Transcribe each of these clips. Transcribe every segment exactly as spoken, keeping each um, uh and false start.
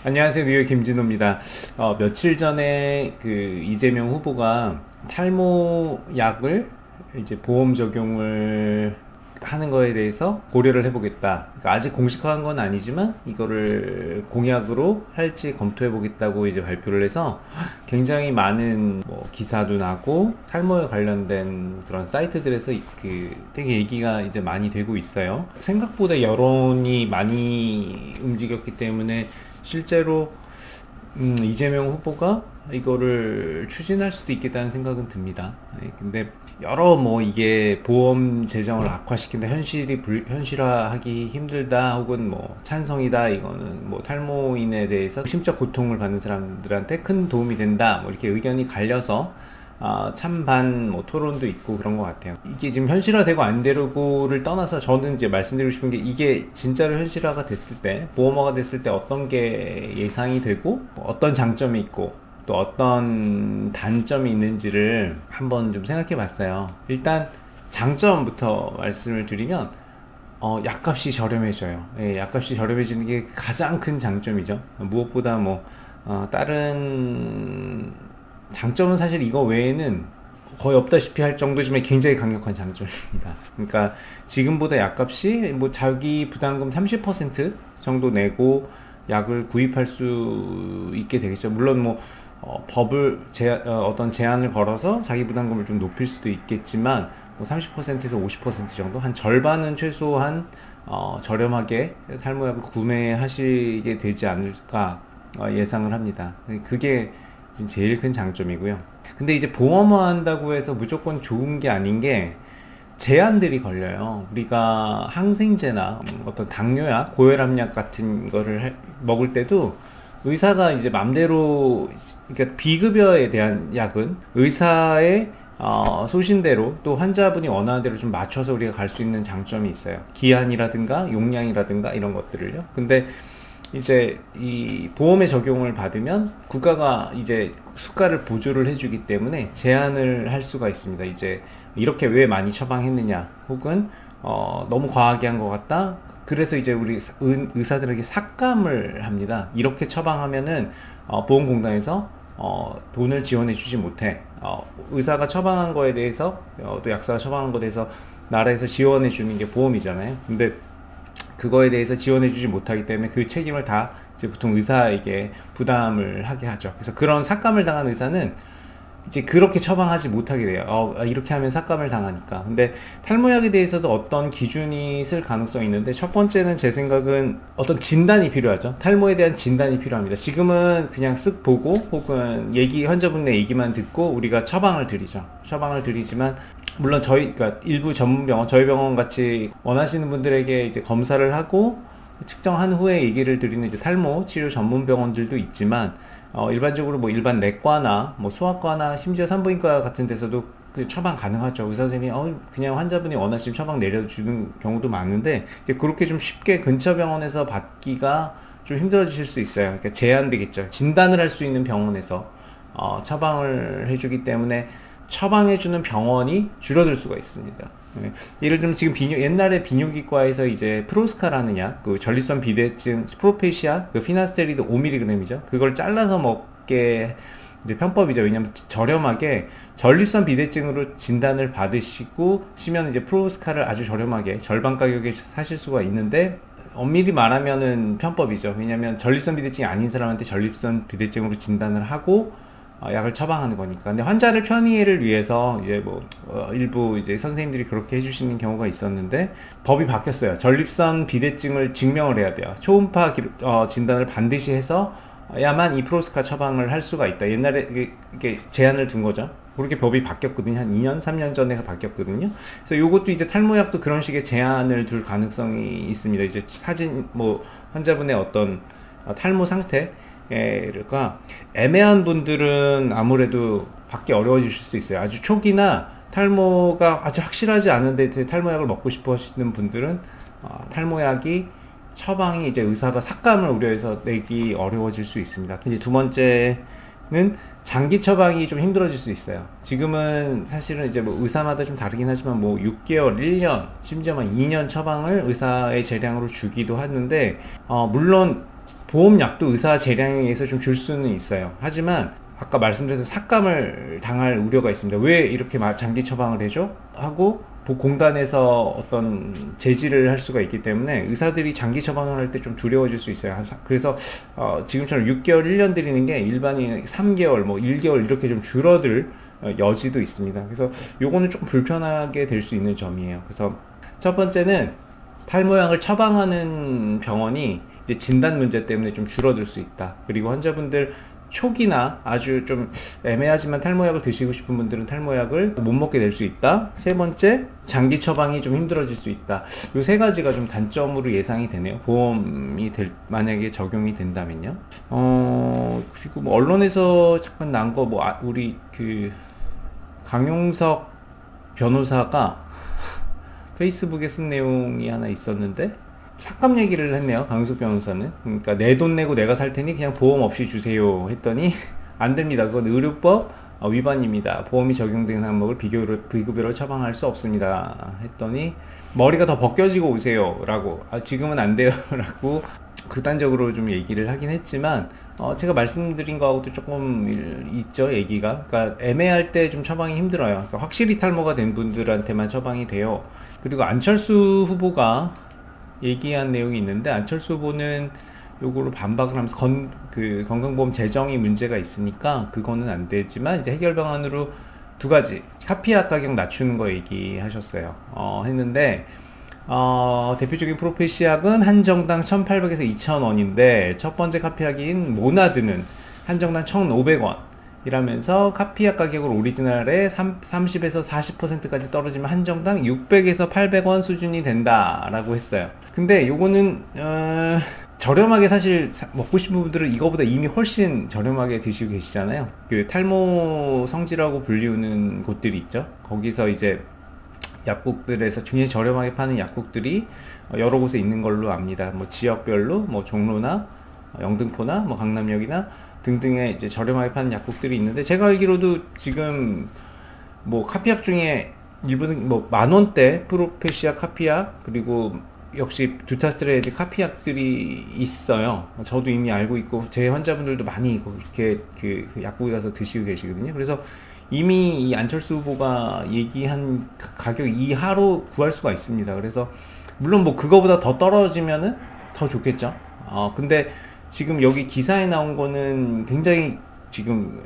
안녕하세요. 뉴욕 김진호입니다. 어, 며칠 전에 그 이재명 후보가 탈모 약을 이제 보험 적용을 하는 거에 대해서 고려를 해보겠다. 그러니까 아직 공식화한 건 아니지만 이거를 공약으로 할지 검토해보겠다고 이제 발표를 해서 굉장히 많은 뭐 기사도 나고 탈모에 관련된 그런 사이트들에서 그 되게 얘기가 이제 많이 되고 있어요. 생각보다 여론이 많이 움직였기 때문에 실제로 음, 이재명 후보가 이거를 추진할 수도 있겠다는 생각은 듭니다. 예, 근데 여러 뭐 이게 보험 재정을 악화시킨다, 현실이 불, 현실화하기 힘들다, 혹은 뭐 찬성이다, 이거는 뭐 탈모인에 대해서 심적 고통을 받는 사람들한테 큰 도움이 된다, 뭐 이렇게 의견이 갈려서 아, 찬반 뭐 토론도 있고 그런 것 같아요. 이게 지금 현실화되고 안 되고를 떠나서 저는 이제 말씀드리고 싶은 게, 이게 진짜로 현실화가 됐을 때, 보험화가 됐을 때 어떤 게 예상이 되고 뭐 어떤 장점이 있고 또 어떤 단점이 있는지를 한번 좀 생각해 봤어요. 일단 장점부터 말씀을 드리면 어, 약값이 저렴해져요. 예, 약값이 저렴해지는 게 가장 큰 장점이죠. 무엇보다 뭐 어, 다른 장점은 사실 이거 외에는 거의 없다시피 할 정도지만 굉장히 강력한 장점입니다. 그러니까 지금보다 약값이 뭐 자기 부담금 삼십 퍼센트 정도 내고 약을 구입할 수 있게 되겠죠. 물론 뭐 어, 법을 제, 어, 어떤 제한을 걸어서 자기 부담금을 좀 높일 수도 있겠지만 뭐 삼십 퍼센트에서 오십 퍼센트 정도, 한 절반은 최소한 어, 저렴하게 탈모약을 구매하시게 되지 않을까 어, 예상을 합니다. 그게 제일 큰 장점이고요. 근데 이제 보험화 한다고 해서 무조건 좋은 게 아닌 게 제한들이 걸려요. 우리가 항생제나 어떤 당뇨약, 고혈압약 같은 거를 할- 먹을 때도 의사가 이제 맘대로, 그러니까 비급여에 대한 약은 의사의 어, 소신대로, 또 환자분이 원하는 대로 좀 맞춰서 우리가 갈 수 있는 장점이 있어요. 기한이라든가 용량이라든가 이런 것들을요. 근데 이제 이 보험의 적용을 받으면 국가가 이제 수가를 보조를 해주기 때문에 제한을 할 수가 있습니다. 이제 이렇게 왜 많이 처방했느냐, 혹은 어, 너무 과하게 한 것 같다. 그래서 이제 우리 의, 의사들에게 삭감을 합니다. 이렇게 처방하면은 어, 보험공단에서 어, 돈을 지원해 주지 못해. 어, 의사가 처방한 거에 대해서 어, 또 약사가 처방한 거에 대해서 나라에서 지원해 주는 게 보험이잖아요. 근데 그거에 대해서 지원해주지 못하기 때문에 그 책임을 다 이제 보통 의사에게 부담을 하게 하죠. 그래서 그런 삭감을 당한 의사는 이제 그렇게 처방하지 못하게 돼요. 어, 아, 이렇게 하면 삭감을 당하니까. 근데 탈모약에 대해서도 어떤 기준이 있을 가능성이 있는데, 첫 번째는 제 생각은 어떤 진단이 필요하죠. 탈모에 대한 진단이 필요합니다. 지금은 그냥 쓱 보고 혹은 얘기, 환자분의 얘기만 듣고 우리가 처방을 드리죠. 처방을 드리지만 물론 저희, 그러니까 일부 전문 병원, 저희 병원 같이 원하시는 분들에게 이제 검사를 하고 측정한 후에 얘기를 드리는 이제 탈모 치료 전문 병원들도 있지만, 어, 일반적으로 뭐 일반 내과나 뭐 소아과나 심지어 산부인과 같은 데서도 그 처방 가능하죠. 의사 선생님이 어, 그냥 환자분이 원하시면 처방 내려주는 경우도 많은데, 이제 그렇게 좀 쉽게 근처 병원에서 받기가 좀 힘들어지실 수 있어요. 그러니까 제한되겠죠. 진단을 할 수 있는 병원에서 어, 처방을 해주기 때문에 처방해주는 병원이 줄어들 수가 있습니다. 예. 예를 들면 지금 비뇨, 옛날에 비뇨기과에서 이제 프로스카라는 약, 그 전립선 비대증, 프로페시아, 그 피나스테리드 오 밀리그램이죠. 그걸 잘라서 먹게 이제 편법이죠. 왜냐면 저렴하게 전립선 비대증으로 진단을 받으시고 시면 이제 프로스카를 아주 저렴하게 절반 가격에 사실 수가 있는데, 엄밀히 말하면은 편법이죠. 왜냐면 전립선 비대증이 아닌 사람한테 전립선 비대증으로 진단을 하고 어, 약을 처방하는 거니까. 근데 환자를 편의를 위해서 이제 뭐 어, 일부 이제 선생님들이 그렇게 해주시는 경우가 있었는데, 법이 바뀌었어요. 전립선 비대증을 증명을 해야 돼요. 초음파 기록, 어, 진단을 반드시 해서 야만 이 프로스카 처방을 할 수가 있다. 옛날에 이게, 이게 제한을 둔 거죠. 그렇게 법이 바뀌었거든요. 한 이 년, 삼 년 전에 바뀌었거든요. 그래서 요것도 이제 탈모약도 그런 식의 제한을 둘 가능성이 있습니다. 이제 사진, 뭐 환자분의 어떤 어, 탈모 상태 가 애매한 분들은 아무래도 받기 어려워지실 수도 있어요. 아주 초기나 탈모가 아주 확실하지 않은데 탈모약을 먹고 싶어 하시는 분들은 어, 탈모약이 처방이 이제 의사가 삭감을 우려해서 내기 어려워질 수 있습니다. 이제 두 번째는 장기 처방이 좀 힘들어질 수 있어요. 지금은 사실은 이제 뭐 의사마다 좀 다르긴 하지만 뭐 육 개월, 일 년, 심지어 막 이 년 처방을 의사의 재량으로 주기도 하는데, 어 물론 보험약도 의사 재량에 의해서 좀 줄 수는 있어요. 하지만 아까 말씀드린 삭감을 당할 우려가 있습니다. 왜 이렇게 장기 처방을 해줘? 하고 공단에서 어떤 제지를 할 수가 있기 때문에 의사들이 장기 처방을 할 때 좀 두려워질 수 있어요. 그래서 어 지금처럼 육 개월, 일 년 드리는 게 일반인 삼 개월, 뭐 일 개월 이렇게 좀 줄어들 여지도 있습니다. 그래서 요거는 조금 불편하게 될 수 있는 점이에요. 그래서 첫 번째는 탈모약을 처방하는 병원이 이제 진단 문제 때문에 좀 줄어들 수 있다. 그리고 환자분들 초기나 아주 좀 애매하지만 탈모약을 드시고 싶은 분들은 탈모약을 못 먹게 될 수 있다. 세 번째, 장기 처방이 좀 힘들어질 수 있다. 이 세 가지가 좀 단점으로 예상이 되네요. 보험이 될, 만약에 적용이 된다면요. 어, 그리고 뭐 언론에서 잠깐 난 거, 뭐, 아, 우리 그, 강용석 변호사가 페이스북에 쓴 내용이 하나 있었는데, 삭감 얘기를 했네요. 강용석 변호사는. 그러니까 내 돈 내고 내가 살 테니 그냥 보험 없이 주세요 했더니 안 됩니다. 그건 의료법 위반입니다. 보험이 적용된 항목을 비교로, 비급여로 처방할 수 없습니다 했더니 머리가 더 벗겨지고 오세요 라고, 아, 지금은 안 돼요 라고 극단적으로 좀 얘기를 하긴 했지만 어, 제가 말씀드린 거하고도 조금 있죠, 얘기가. 그러니까 애매할 때 좀 처방이 힘들어요. 그러니까 확실히 탈모가 된 분들한테만 처방이 돼요. 그리고 안철수 후보가 얘기한 내용이 있는데, 안철수 후보는 요거로 반박을 하면서 건, 그 건강보험 재정이 문제가 있으니까 그거는 안 되지만 이제 해결 방안으로 두 가지, 카피약 가격 낮추는 거 얘기하셨어요. 어, 했는데 어, 대표적인 프로페시약은 한정당 천팔백에서 이천 원인데 첫 번째 카피약인 모나드는 한정당 천오백 원 이라면서 카피약 가격을 오리지널에 삼십에서 사십 퍼센트까지 떨어지면 한정당 육백에서 팔백 원 수준이 된다 라고 했어요. 근데 요거는 어, 저렴하게 사실 먹고 싶은 분들은 이거보다 이미 훨씬 저렴하게 드시고 계시잖아요. 그 탈모 성지라고 불리우는 곳들이 있죠. 거기서 이제 약국들에서 굉장히 저렴하게 파는 약국들이 여러 곳에 있는 걸로 압니다. 뭐 지역별로 뭐 종로나 영등포나 뭐 강남역이나 등등의 이제 저렴하게 파는 약국들이 있는데, 제가 알기로도 지금 뭐 카피약 중에 일부는 뭐 만원대 프로페시아 카피약, 그리고 역시 두타스트레이드 카피약들이 있어요. 저도 이미 알고 있고 제 환자분들도 많이 이렇게 그 약국에 가서 드시고 계시거든요. 그래서 이미 이 안철수 후보가 얘기한 가격 이하로 구할 수가 있습니다. 그래서 물론 뭐 그거보다 더 떨어지면은 더 좋겠죠. 어 근데 지금 여기 기사에 나온 거는 굉장히 지금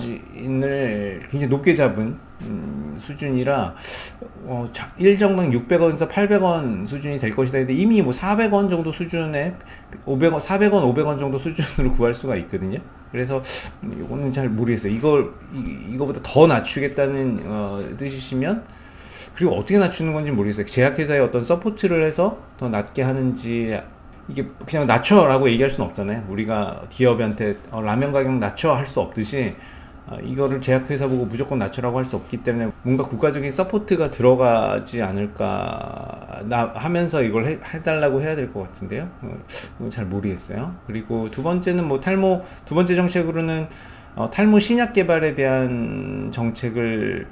마진을 굉장히 높게 잡은 음, 수준이라 어, 일정당 육백 원에서 팔백 원 수준이 될 것이다. 근데 이미 뭐 사백 원 정도 수준에 오백 원, 사백 원, 오백 원 정도 수준으로 구할 수가 있거든요. 그래서 이거는 잘 모르겠어요. 이걸 이, 이거보다 더 낮추겠다는 어, 뜻이시면, 그리고 어떻게 낮추는 건지 모르겠어요. 제약회사에 어떤 서포트를 해서 더 낮게 하는지, 이게 그냥 낮춰라고 얘기할 수는 없잖아요. 우리가 기업한테 어, 라면 가격 낮춰 할 수 없듯이 어, 이거를 제약회사 보고 무조건 낮춰라고 할 수 없기 때문에 뭔가 국가적인 서포트가 들어가지 않을까 나, 하면서 이걸 해, 해달라고 해야 될 것 같은데요. 어, 잘 모르겠어요. 그리고 두 번째는 뭐 탈모, 두 번째 정책으로는 어, 탈모 신약 개발에 대한 정책을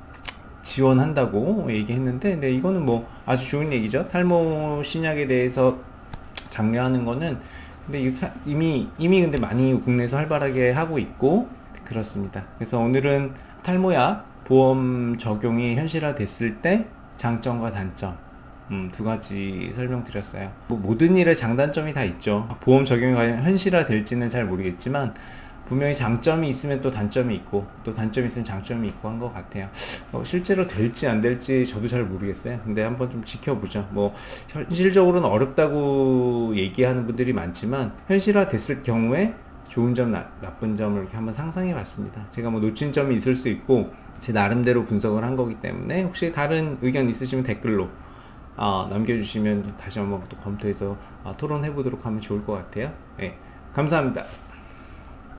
지원한다고 얘기했는데, 근데 이거는 뭐 아주 좋은 얘기죠. 탈모 신약에 대해서 장려하는 거는, 근데 이미 이미 근데 많이 국내에서 활발하게 하고 있고 그렇습니다. 그래서 오늘은 탈모약 보험 적용이 현실화 됐을 때 장점과 단점 음, 두 가지 설명드렸어요. 뭐 모든 일에 장단점이 다 있죠. 보험 적용이 과연 현실화 될지는 잘 모르겠지만 분명히 장점이 있으면 또 단점이 있고, 또 단점이 있으면 장점이 있고 한 것 같아요. 어, 실제로 될지 안 될지 저도 잘 모르겠어요. 근데 한번 좀 지켜보죠. 뭐 현실적으로는 어렵다고 얘기하는 분들이 많지만 현실화 됐을 경우에 좋은 점, 나, 나쁜 점을 이렇게 한번 상상해 봤습니다. 제가 뭐 놓친 점이 있을 수 있고 제 나름대로 분석을 한 거기 때문에, 혹시 다른 의견 있으시면 댓글로 어, 남겨주시면 다시 한번 또 검토해서 어, 토론해 보도록 하면 좋을 것 같아요. 네, 감사합니다.